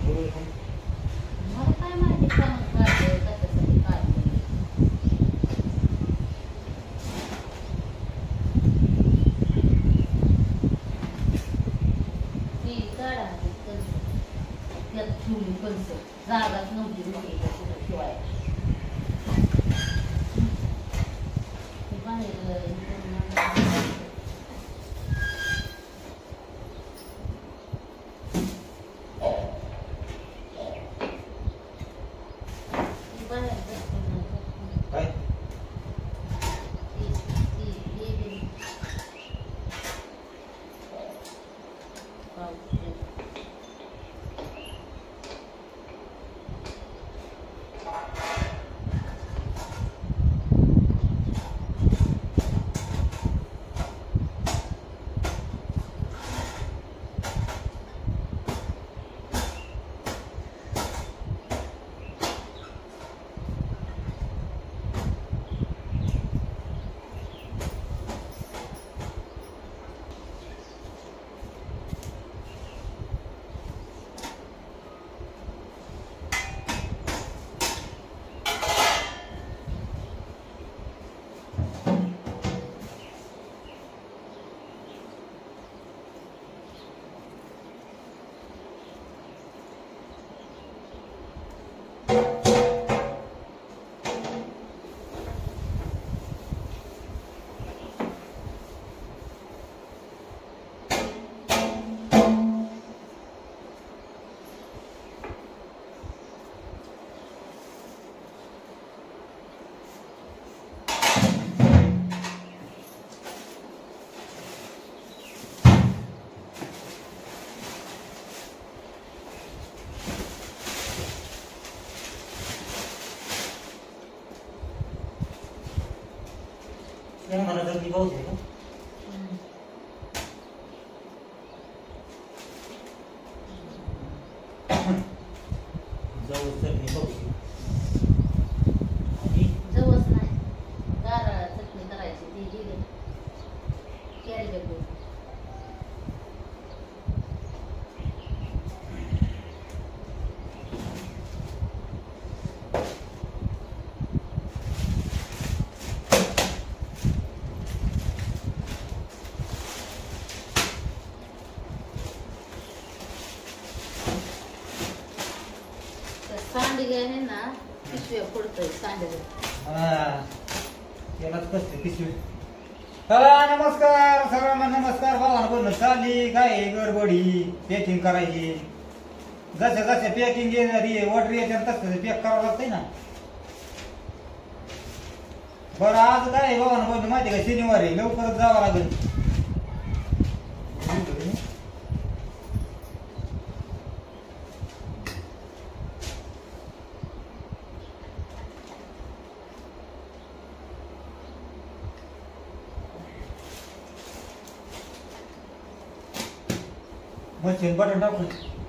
मला काय माहिती कोण काढलं कशासाठी काढलं ती काढा कंस त्यात ठेवली कंस जागाच नव्हती कुठं ठेवायला बाहेर मला जर पाऊस आहे का जाऊ चटणी पाऊस जवळच नाही गारा चटणी करायची ती दिली कॅरी बॅग सांडगे आहे ना पिशव्या पडतोय सांडगे त्यालाच कसते पिशवी नमस्कार सगळ्यांना नमस्कार भावानं बोलणं चालली काय गडबडी पॅकिंग करायची जसे जसे पॅकिंग येणारी ऑर्डर येते तसं पॅक करावं लागतंय ना बरं आज काय भावानं बोलणं माहिती का शनिवारी लवकरच जावं लागेल मशीन बटन टाकून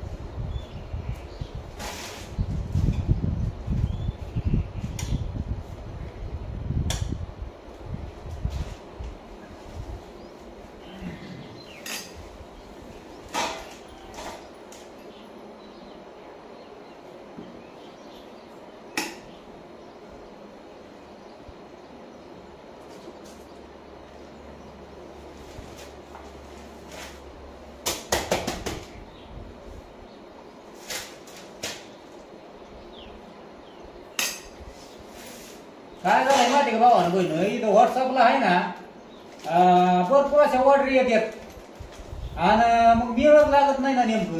काय झालंय माहिती का भावानं बहिण इथं व्हॉट्सअपला आहे ना भरपूर अशा ऑर्डर येतात आणि मग मिळत लागत नाही ना नेमकं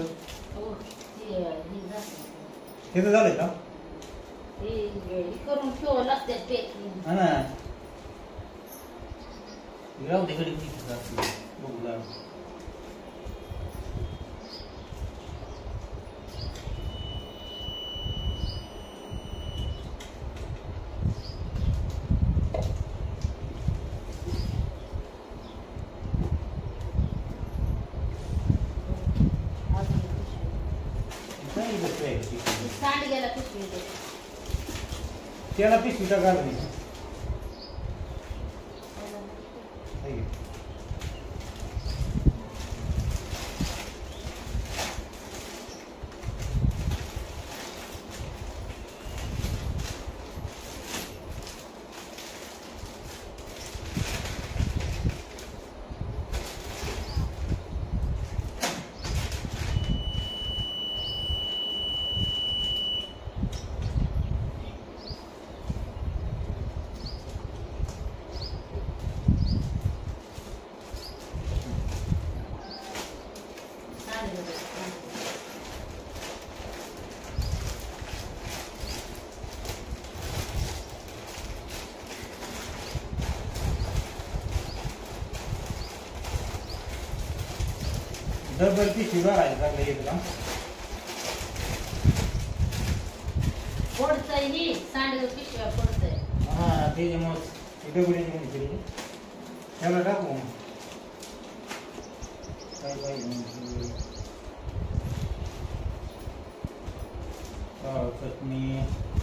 तिथं झालंय का करून ठेवावं लागते पॅकिंग हा ना राहू दे कडे बघू लागलं सांडग्याला पिशवी दे त्याला पिशवी टाका डबल पिशवी भरायचं सगळं एकदम. पडतंय ही सांडग पिशव्या पडतंय. हा त्याच्यामुळे डबल केली त्याला टाकू काय पाहिजे चटणी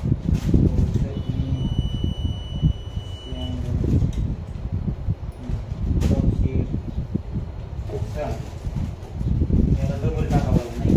याला डबल टाकावं नाही.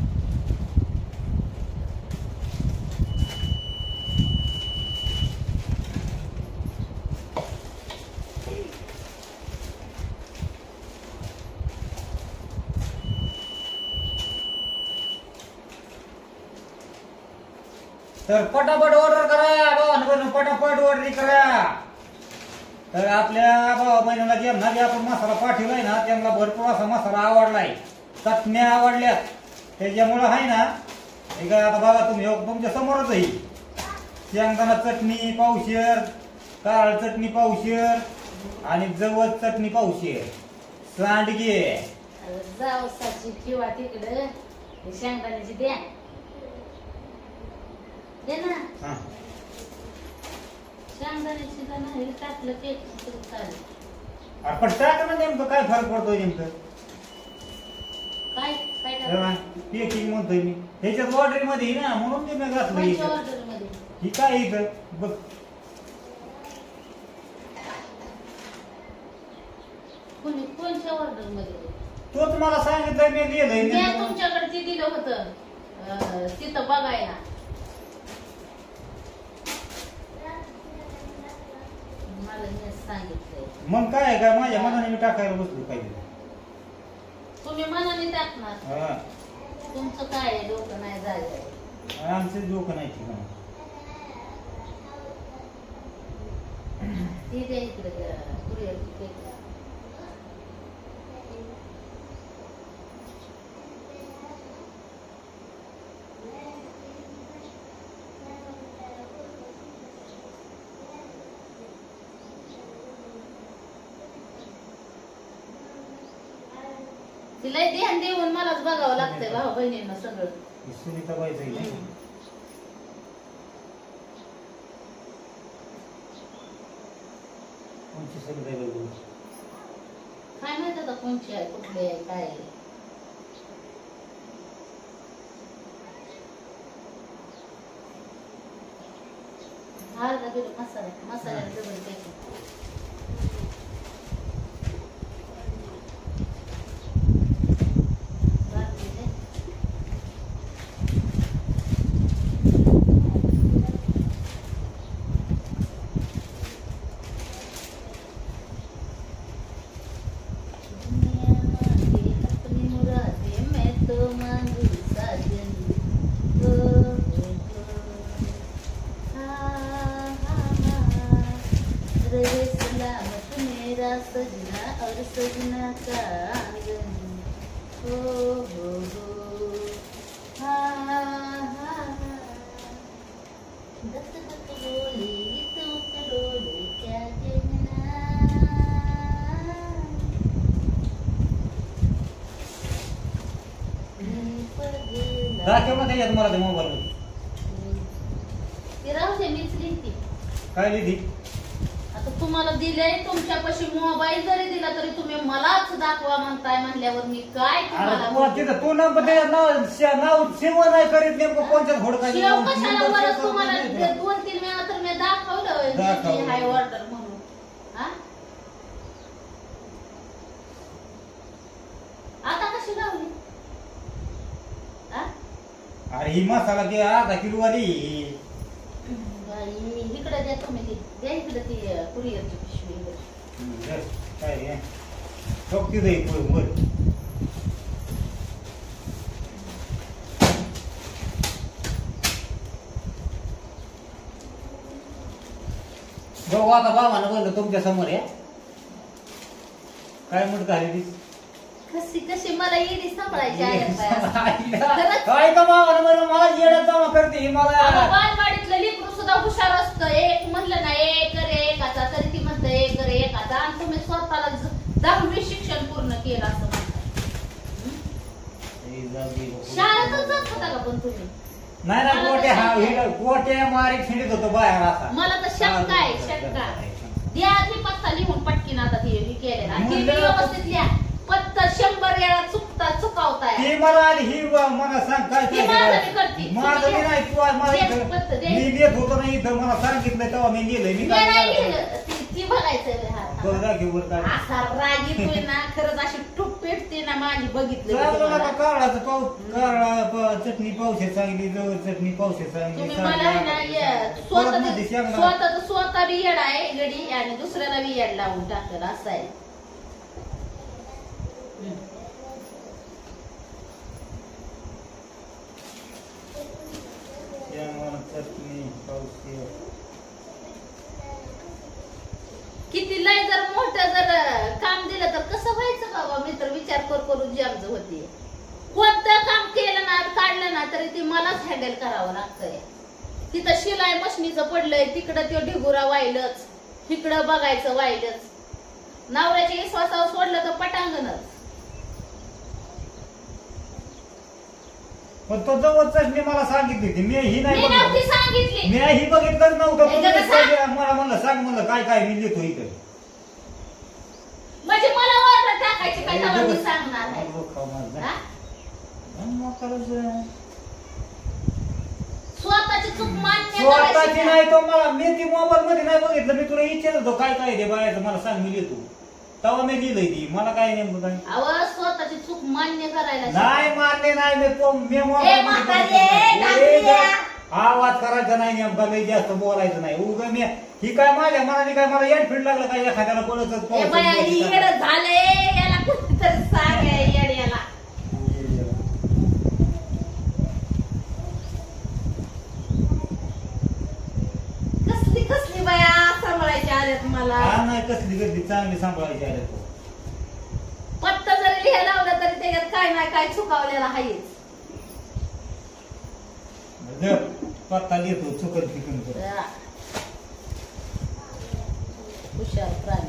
तर पटापट ऑर्डर करा भावांनो, पटापट ऑर्डर करा. तर आपल्या भावा महिन्याला ज्यांना जे आपण मसाला पाठवलाय ना त्यांना भरपूर असा मसाला आवडलाय, चटण्या आवडल्यात. त्याच्यामुळं आहे ना हे काय आता बघा तुम्ही तुमच्या समोरच आहे. शेंगदाणा चटणी पावशेर, कारळ चटणी पावशेर आणि जवस चटणी पावशेर, सांडगे जावसाची किंवा तिकडे शेंगदाण्याची द्या दे ना. शेंगदाण्याची तर नाही टाकलं केक चालेल. आपण टाक ना, नेमकं काय फरक पडतोय नेमकं काय काय पेकिंग म्हणतोय मी ह्याच्यात ऑर्डर मध्ये ना म्हणून ते मी घातलं. ऑर्डर मध्ये ही काय इथं बघ कोणत्या ऑर्डर मध्ये तोच मला सांगितलं मी लिहिलंय. तुमच्याकडे ते दिलं होतं तिथं बघायला. मला सांगितलंय मग काय काय माझ्या मनाने मी टाकायला बसलो पाहिजे. तुम्ही मनाने टाकणार. तुमचं काय डोकं नाही झालं. आमचं डोकं नाही ठिकाण. ठीक आहे इकडे कुरिअर तिला ध्यान देऊन मलाच बघावं लागतंय भाऊ बहिणींना सगळं. सुनीताबाईचं आहे. कोणची सुनीता बघू काय माहित आता कोणची आहे कुठली आहे काय आहे. अर्धा किलो मसाल्याला डबल पॅकिंग. सजना और सजना का आंगन हो हा हा दत्त दत्त बोले तू करोले क्या कहना. दाखव ना त्याच्यात मला ते मोबाईल मध्ये. ते राहू दे मीच लिहिते. काय लिहिली आता तुम्हाला दिलंय तुमच्यापाशी मोबाईल जरी दिला तरी तुम्ही मलाच दाखवा म्हणताय म्हणल्यावर मी काय तुम्हाला तू नाव सेव नाही करीत नेमकं कोणत्या घोडका शेव कशाला बरं तुम्हाला 2-3 वेळा तर मी दाखवलं हाय ऑर्डर म्हणून. हा आता कशी लावली. अरे ही मसाला ते अर्धा किलो वाली इकडे द्या तुम्ही द्या इकडे ती कुरिअरची पिशवी. काय शक्ती देईल वर बघू आता बाबानं बोललं तुमच्या समोर आहे. काय म्हणत आहे कशी कशी मला येडी सांभाळायची आहे काय का बाबानं म्हणलं मला येड्यात जमा करते मला. बालवाडीतलं लेकरू सुद्धा हुशार असतं. एक म्हणलं ना एक रे एकाचा तरी ती म्हणतं एक रे एकाचा आणि तुम्ही स्वतःला 10वी शिक्षण पूर्ण केलं असं म्हणताय. शाळेतच जात होता का पण तुम्ही? नाही ना गोट्या मारी खिंडीत होतो बाहेर असा. मला तर शंका आहे, शंका. द्या ती पत्ता लिहून पटकीन आता ती केलेला आणि ती व्यवस्थित लिहा. पत्ता 100 वेळा चुकावताय. ती मला आली ही मला सांग काय ती माझं मी करते. माझं मी नाही तू आज मला दे, इथं पत्ता दे. मी देत होतो ना इथं मला सांगितलं तेव्हा मी गेलोय. मी मी काय नाही करणार? लिहिलं. ती बघायचंय हात. बरं दाखव बरं दाखव. असा राग येतोय ना, खरंच अशी टूप पेटते ना माझी, बघितलं की चांगलं तुम्हाला. नका काढाचं काढा चटणी पावशे सांगली जवळ चटणी पावशे सांगली तुम्ही मला आहे ना स्वतः बी येड आहे गडी आणि दुसऱ्याला बी येड लावून टाकलं असं आहे. चटणी पावशे किती लय जर मोठं जर काम दिलं तर कसं व्हायचं बाबा? मी तर विचार करून जागज होती. कोणतं काम केलं ना काढलं ना तरी ते मलाच हँडल करावं लागतंय. तिथं शिलाई मशनीचं पडलंय, तिकडं तो ढिगुरा वाहिलंच, तिकडं बघायचं वाहिलंच. नवऱ्याच्या विश्वासावर सोडलं तर पटांगणच. पण तो जवळ चटणी मला सांगितली होती. मी ही नाही मी नव्हती बघितली. सांगितली. मी ही बघितलंच नव्हतं. हे जरा सांग. मला म्हणलं सांग म्हणलं काय काय मी लिहितो इथं. म्हणजे मला ऑर्डर टाकायची काय तेव्हा मी सांगणार आहे. हा? स्वतःची चूक मान्य स्वतःची करायची नाही तो मला मी ती मोबाईल मध्ये नाही बघितलं. मी तुला विचारत होतो काय काय ते बायाचं मला सांग मी लिहितो. तेव्हा मी लिहिलंय ती मला काय नेमकं काय अहो स्वतःची चूक मान्य करायला नाही मानले नाही मी ए, मोबाईल म्हातारे, डांगऱ्या. आवाज करायचा नाही नेमका लय जास्त बोलायचं नाही. उगा मी ही काय माझ्या मनाने काय मला येड फीड लागलं काय एखाद्याला बोलतच ए बाया, ही येड झाले याला कुठेतरी सांग या येड याला. कसली कसली बाया सांभाळायची आल्यात मला. नाही कसली गर्दी चांगली सांभाळायची आले तो. पत्ता जरी लिहायला लावलं तरी त्याच्यात काय नाही काय चुकावलेला आहेच. पत्ता लिहितो चुकत फिकून हुशार प्राणी.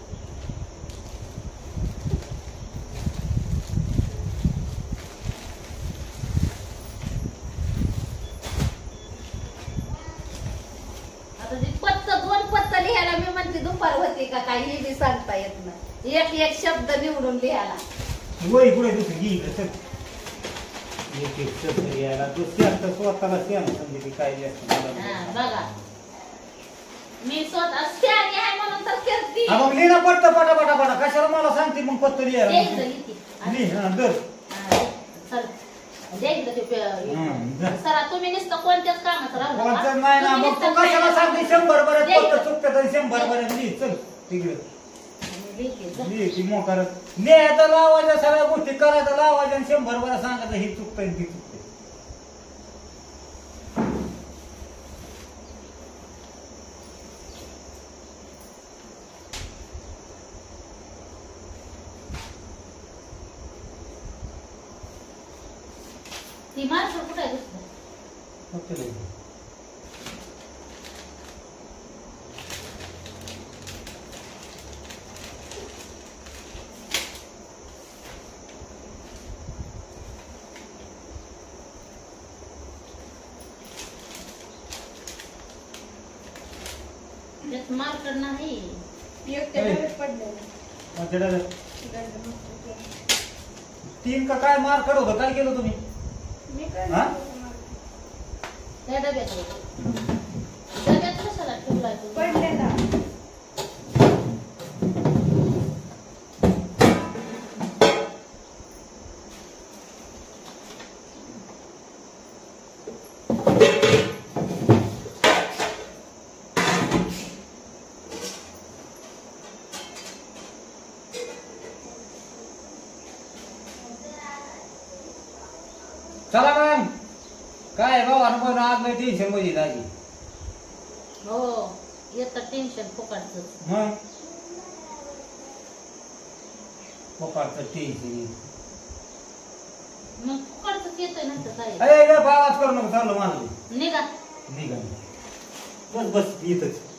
आता जी पत्ता 2 पत्ता लिहायला मी म्हणते दुपार होती का काय हे बी सांगता येत नाही. एक एक शब्द निवडून लिहायला. वही पुढे दुसरी घे इकडे चल. एक एक शब्द यायला दुसऱ्या स्वतःला सेम समजे काय हा, बघा मी स्वतः शहाणी आहे म्हणून तर करते. मग लिहिणं पडतं पटा कशाला मला सांगते मग पत्ता लिहायला द्यायचं लिहिते. लिह दर चल द्यायचं ते सरा तुम्ही नुसतं कोणत्याच कामात राहू नका. नाही ना तुम्ही मग तू नुसतं कशाला सांगते 100 बरं द्यायचं. पत्ता चुकतं तरी 100 बरं लिह चल तिकडे लिहिते, जा. लिह ती मोकार लिहायचं लावायच्या सगळ्या गोष्टी करायचं लावायच्या आणि 100 बरं सांगायचं हे चुकतंय ती चुकतंय. ती माणसं कुठे आहे दुसरं? फक्त लिह. त्यात मार्कर नाही. माझ्याकडे 3 का काय मार्क होतं काय केलं तुम्ही हा त्या डब्यात कशाला ठेवलाय तू? पडलेला. चला मग काय भाऊ अनुभव आज नाही टेन्शन मध्ये दाजी. हो येतं टेन्शन फुकाटचं. मग पोकारचं टेन्शन मग फुकाटच येतोय नंतर काय. अरे आवाज करू नको चाललं मला निघा. निघा बस बस इथंच